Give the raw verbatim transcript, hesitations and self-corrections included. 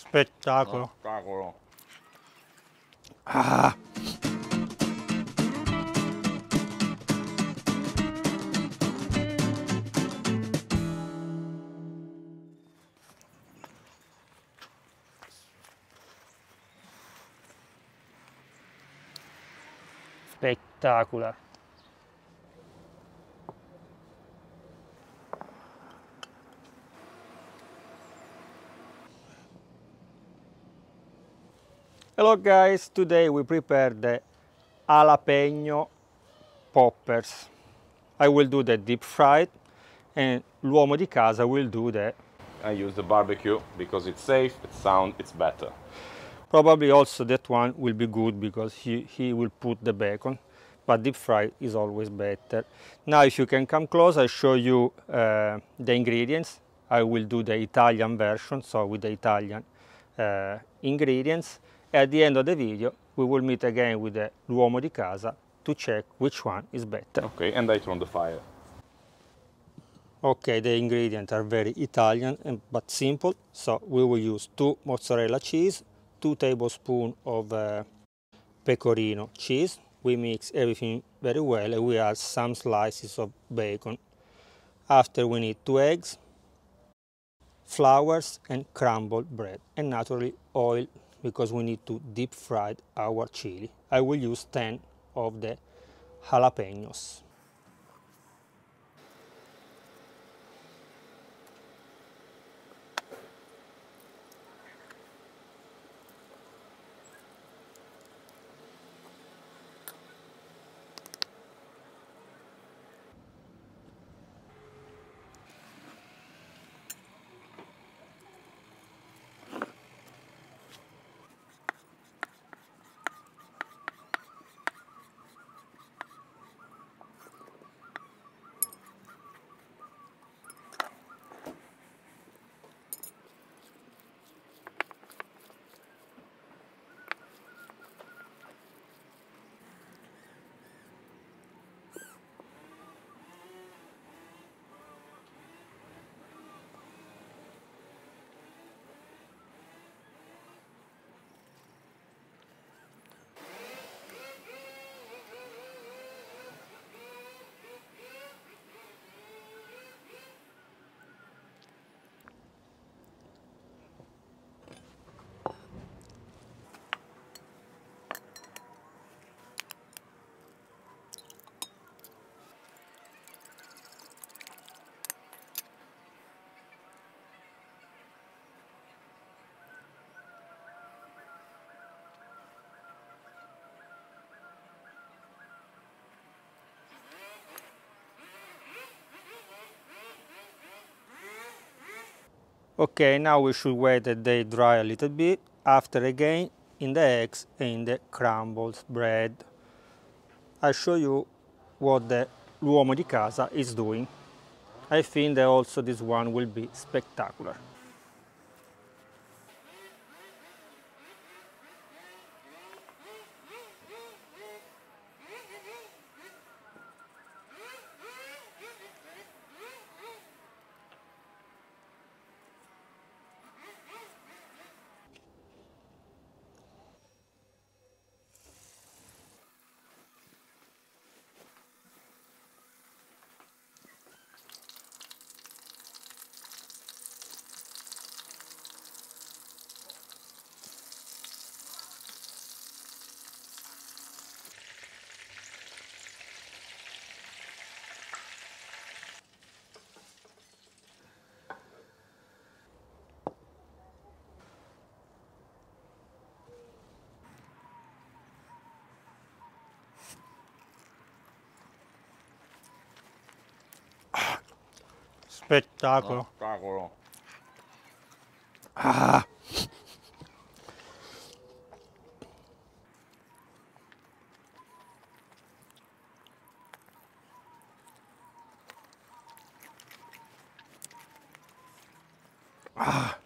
Spettacolo. Spettacolo. Ah. Spectacular. Hello guys, today we prepared the jalapeno poppers. I will do the deep fried and l'uomo di casa will do the... I use the barbecue because it's safe, it's sound, it's better. Probably also that one will be good because he, he will put the bacon, but deep fried is always better. Now if you can come close, I'll show you uh, the ingredients. I will do the Italian version, so with the Italian uh, ingredients. At the end of the video, we will meet again with the l'uomo di casa to check which one is better. Okay, and I turn the fire. Okay, the ingredients are very Italian and, but simple. So we will use two mozzarella cheese, two tablespoons of uh, pecorino cheese. We mix everything very well and we add some slices of bacon. After we need two eggs, flours and crumbled bread, and naturally oil because we need to deep fry our chili. I will use ten of the jalapenos. Okay, now we should wait that they dry a little bit. After again, in the eggs and in the crumbled bread. I'll show you what the l'uomo di casa is doing. I think that also this one will be spectacular. Spettacolo. Spettacolo. Ah. Ah.